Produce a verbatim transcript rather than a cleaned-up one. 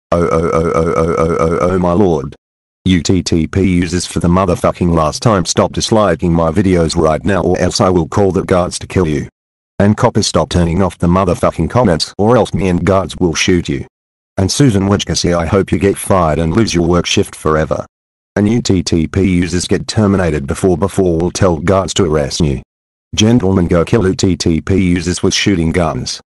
Oh oh oh oh oh oh oh oh my lord. U T P users, for the motherfucking last time, stop disliking my videos right now or else I will call the guards to kill you. And Coppa, stop turning off the motherfucking comments or else me and guards will shoot you. And Susan Wojcicki, I hope you get fired and lose your work shift forever. And U T P users, get terminated before before we'll tell guards to arrest you. Gentlemen, go kill U T P users with shooting guns.